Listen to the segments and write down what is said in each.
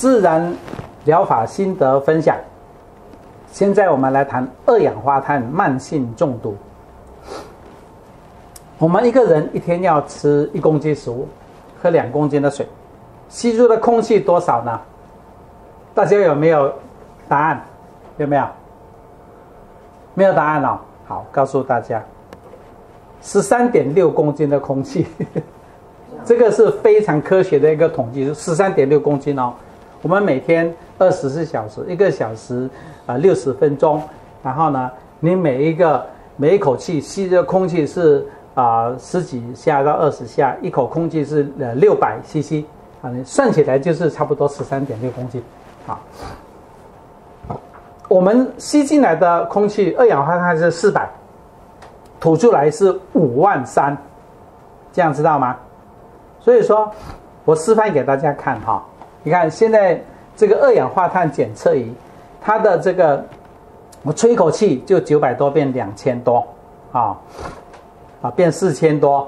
自然疗法心得分享。现在我们来谈二氧化碳慢性中毒。我们一个人一天要吃1公斤食物，喝2公斤的水，吸入的空气多少呢？大家有没有答案？有没有？没有答案哦。好，告诉大家，13.6公斤的空气，这个是非常科学的一个统计，是13.6公斤哦。我们每天24小时，1个小时60分钟，然后呢，你每一口气吸的空气是10几下到20下，一口空气是600 cc， 你算起来就是差不多13.6公斤。好，我们吸进来的空气二氧化碳是400，吐出来是53000，这样知道吗？所以说我示范给大家看哈，你看现在这个二氧化碳检测仪，它的这个我吹一口气就900多变2000多变4000多，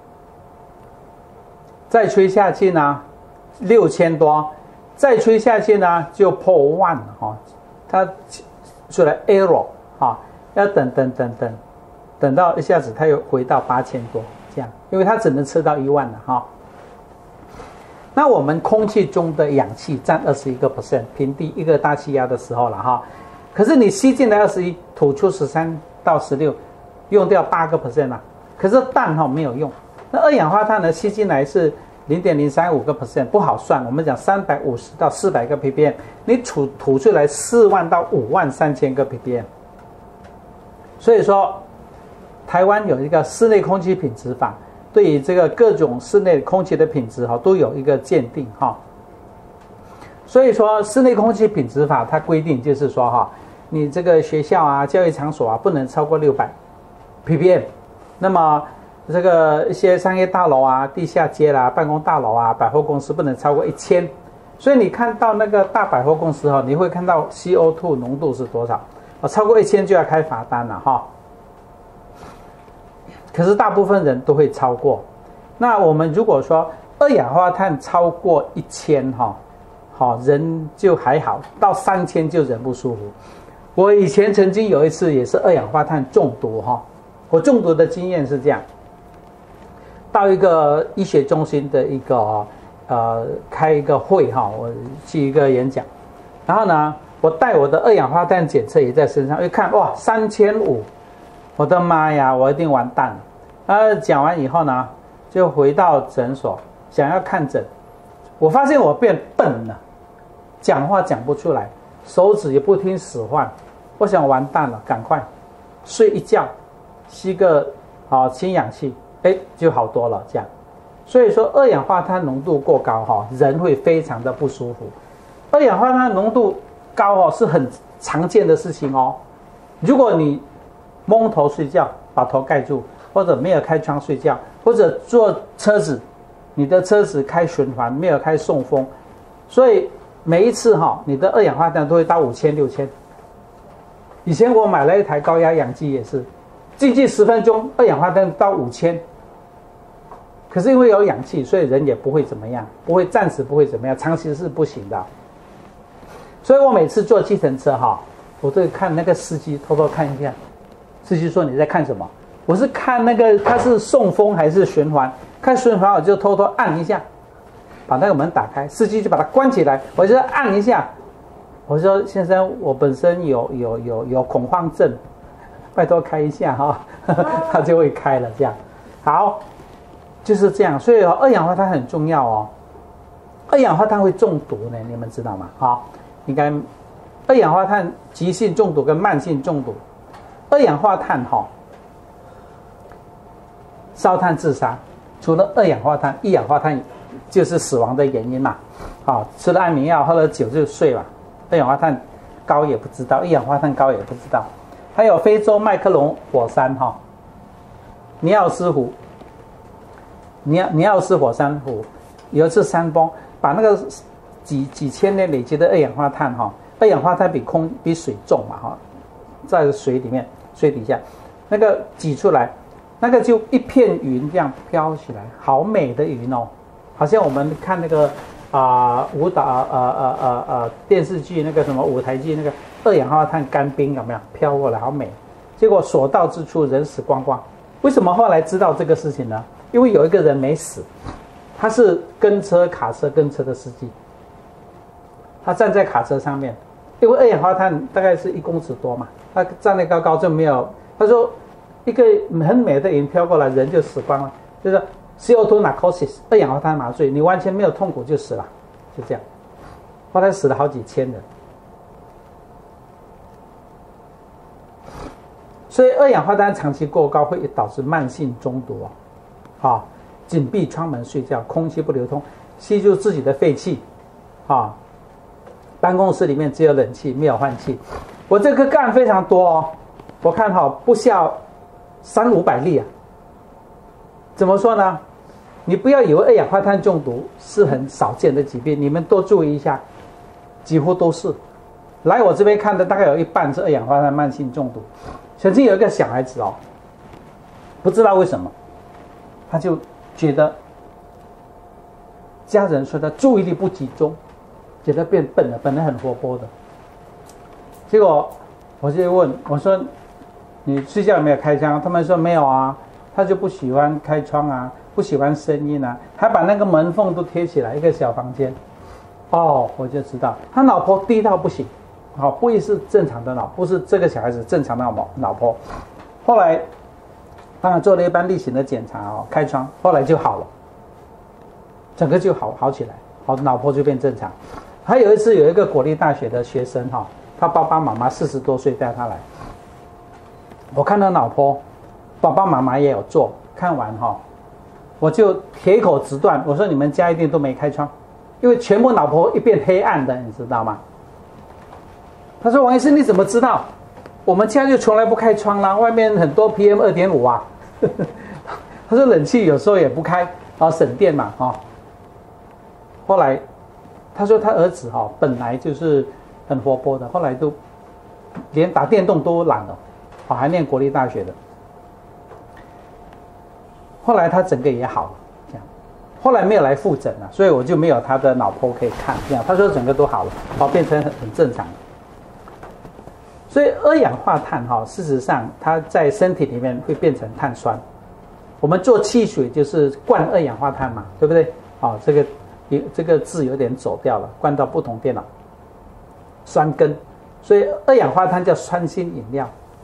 再吹下去呢6000多，再吹下去呢就破10000了它出来 error 要等到一下子它又回到8000多这样，因为它只能测到10000了那我们空气中的氧气占21%，平地一个大气压的时候了可是你吸进来21，吐出13到16，用掉8% 了。可是氮没有用。那二氧化碳呢，吸进来是0.035%，不好算。我们讲350到400个 ppm， 你吐出来40000到53000个 ppm。所以说，台湾有一个室内空气品质法，对于这个各种室内空气的品质都有一个鉴定所以说，室内空气品质法它规定就是说你这个学校教育场所不能超过600 ppm。那么这个一些商业大楼地下街啦、办公大楼百货公司不能超过1000。所以你看到那个大百货公司你会看到 CO2 浓度是多少超过1000就要开罚单了可是大部分人都会超过。那我们如果说二氧化碳超过1000人就还好，到3000就人不舒服。我以前曾经有一次也是二氧化碳中毒我中毒的经验是这样，到一个医学中心的一个开一个会我去一个演讲，然后呢，我带我的二氧化碳检测仪在身上，一看哇3500，我的妈呀，我一定完蛋了。讲完以后呢，就回到诊所想要看诊，我发现我变笨了，讲话讲不出来，手指也不听使唤，我想完蛋了，赶快睡一觉。吸个氢氧气，就好多了这样。所以说二氧化碳浓度过高人会非常的不舒服。二氧化碳浓度高是很常见的事情如果你蒙头睡觉，把头盖住，或者没有开窗睡觉，或者坐车子，你的车子开循环没有开送风，所以每一次你的二氧化碳都会到5000、6000。以前我买了一台高压氧机也是。进去10分钟，二氧化碳到5000，可是因为有氧气，所以人也不会怎么样，暂时不会怎么样，长期是不行的。所以我每次坐计程车我都看那个司机，偷偷看一下。司机说你在看什么？我是看那个它是送风还是循环，看循环我就偷偷按一下，把那个门打开，司机就把它关起来，我就按一下。我说先生，我本身有恐慌症。拜托开一下它就会开了这样。好，就是这样。所以二氧化碳很重要二氧化碳会中毒呢，你们知道吗？应该二氧化碳急性中毒跟慢性中毒。二氧化碳烧炭自杀，除了二氧化碳，一氧化碳就是死亡的原因嘛。吃了安眠药，喝了酒就睡了。二氧化碳高也不知道，一氧化碳高也不知道。还有非洲麦克隆火山尼奥斯湖，尼奥斯火山湖有一次山崩，把那个几千年累积的二氧化碳二氧化碳比水重嘛在水里面水底下那个挤出来，那个就一片云这样飘起来，好美的云好像我们看那个舞蹈电视剧那个什么舞台剧那个二氧化碳干冰有没有飘过来，好美。结果所到之处人死光光。为什么后来知道这个事情呢？因为有一个人没死，他是卡车跟车的司机，他站在卡车上面，因为二氧化碳大概是1公尺多嘛，他站得高高就没有。他说一个很美的云飘过来，人就死光了，就是 CO2 narcosis 二氧化碳麻醉，你完全没有痛苦就死了，就这样。后来死了好几千人。所以二氧化碳长期过高会导致慢性中毒紧闭窗门睡觉，空气不流通，吸入自己的废气办公室里面只有冷气没有换气。我这个个案非常多我看不下300-500例怎么说呢？你不要以为二氧化碳中毒是很少见的疾病，你们多注意一下，几乎都是。来我这边看的大概有一半是二氧化碳慢性中毒。曾经有一个小孩子不知道为什么，他就觉得家人说他注意力不集中，觉得变笨了，本来很活泼的。结果我就问我说：“你睡觉有没有开窗？”他们说没有啊，他就不喜欢开窗不喜欢声音还把那个门缝都贴起来，一个小房间。我就知道他脑波低到不行。不会是正常的脑，不是这个小孩子正常的脑波。后来当然做了一般例行的检查开窗，后来就好了，整个就好起来，脑波就变正常。还有一次有一个国立大学的学生他爸爸妈妈40多岁带他来，我看他脑波，爸爸妈妈也有做，看完我就铁口直断，我说你们家一定都没开窗，因为全部脑波一片黑暗的，你知道吗？他说：“王医生，你怎么知道？我们家就从来不开窗啦，外面很多 PM2.5 他说：“冷气有时候也不开，省电嘛后来他说他儿子本来就是很活泼的，后来都连打电动都懒了，还念国立大学的。后来他整个也好了，这样。后来没有来复诊了，所以我就没有他的脑波可以看。这样他说整个都好了，变成很正常。所以二氧化碳事实上它在身体里面会变成碳酸。我们做汽水就是灌二氧化碳嘛，对不对？这个字有点走掉了，灌到不同电脑。酸根，所以二氧化碳叫酸性饮料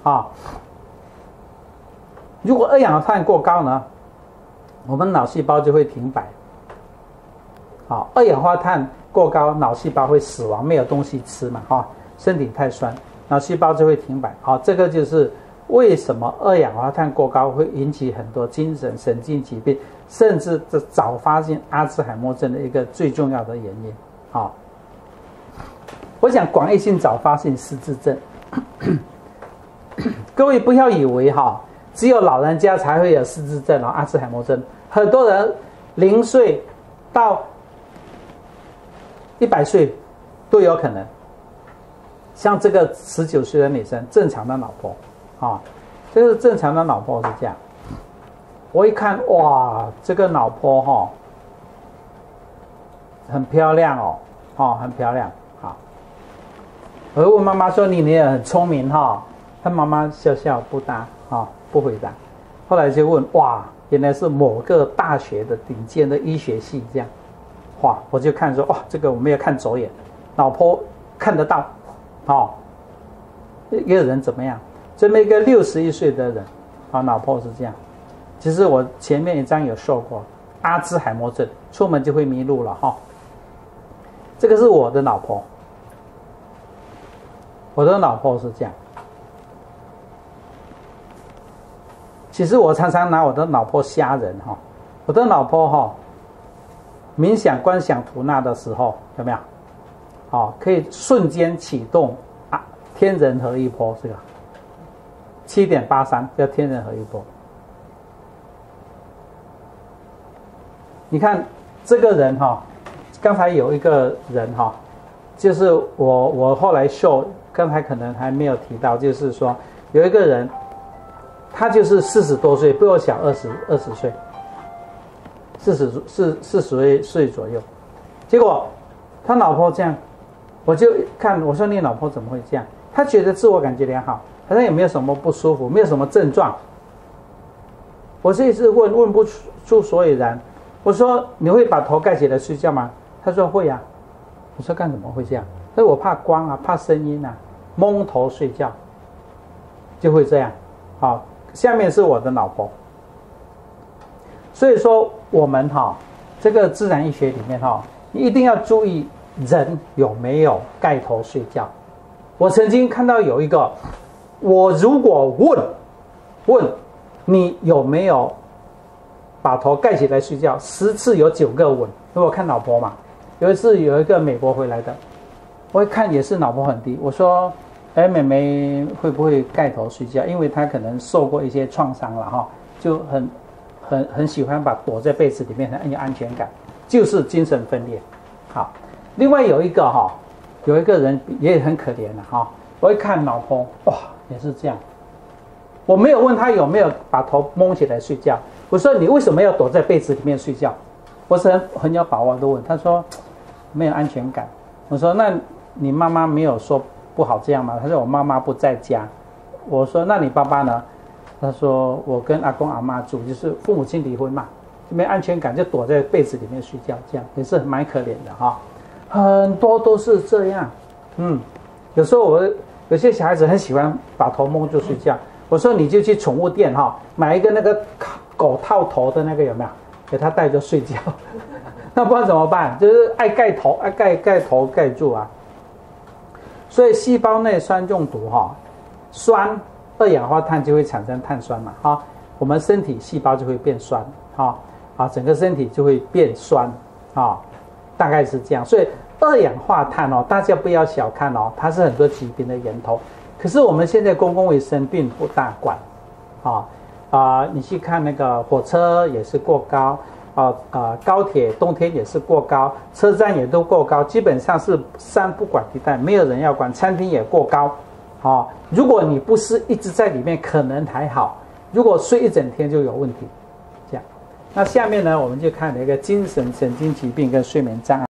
如果二氧化碳过高呢，我们脑细胞就会停摆。二氧化碳过高，脑细胞会死亡，没有东西吃嘛身体太酸。脑细胞就会停摆。这个就是为什么二氧化碳过高会引起很多精神神经疾病，甚至早发现阿兹海默症的一个最重要的原因。我想广义性早发性失智症，各位不要以为只有老人家才会有失智症阿兹海默症，很多人0岁到100岁都有可能。像这个19岁的女生，正常的脑波这个正常的脑波是这样。我一看，哇，这个脑波很漂亮很漂亮我问妈妈说：“你也很聪明她妈妈笑笑不答不回答。后来就问，哇，原来是某个大学的顶尖的医学系这样。我就看说，这个我没有看走眼，脑波看得到。一个人怎么样？这么一个61岁的人脑波是这样。其实我前面一章有说过，阿兹海默症出门就会迷路了这个是我的脑波，我的脑波是这样。其实我常常拿我的脑波吓人我的脑波冥想观想吐纳的时候有没有？可以瞬间启动天人合一波，这个7.83叫天人合一波。你看这个人刚才有一个人就是我后来秀，刚才可能还没有提到，就是说有一个人，他就是40多岁，比我小20岁，40岁左右。 结果他老婆这样，我就看我说你老婆怎么会这样？他觉得自我感觉良好，好像也没有什么不舒服，没有什么症状。我这一次问不出所以然。我说你会把头盖起来睡觉吗？他说会啊。我说干什么会这样？所以我怕光啊，怕声音啊，蒙头睡觉就会这样。好，下面是我的老婆。所以说我们这个自然医学里面你一定要注意人有没有盖头睡觉。我曾经看到有一个，我如果问你有没有把头盖起来睡觉，10次有9个稳。因为我看老婆嘛，有一次有一个美国回来的，我一看也是脑波很低。我说，妹妹会不会盖头睡觉？因为她可能受过一些创伤了就很喜欢躲在被子里面，很有安全感，就是精神分裂。好，另外有一个人也很可怜的我一看老婆，哇，也是这样。我没有问他有没有把头蒙起来睡觉，我说你为什么要躲在被子里面睡觉？我是很有把握的问，他说没有安全感。我说那你妈妈没有说不好这样吗？他说我妈妈不在家。我说那你爸爸呢？他说我跟阿公阿妈住，就是父母亲离婚嘛，没安全感就躲在被子里面睡觉，这样也是蛮可怜的很多都是这样。有时候有些小孩子很喜欢把头蒙住睡觉。我说你就去宠物店买一个那个狗套头的那个有没有？给他带着睡觉。那不然怎么办？就是爱盖头，爱盖头盖住啊。所以细胞内酸中毒酸二氧化碳就会产生碳酸嘛我们身体细胞就会变酸整个身体就会变酸大概是这样。所以二氧化碳大家不要小看它是很多疾病的源头。可是我们现在公共卫生并不大管你去看那个火车也是过高高铁冬天也是过高，车站也都过高，基本上是3不管地带，没有人要管。餐厅也过高如果你不是一直在里面可能还好，如果睡一整天就有问题。这样，那下面呢我们就看了一个精神神经疾病跟睡眠障碍。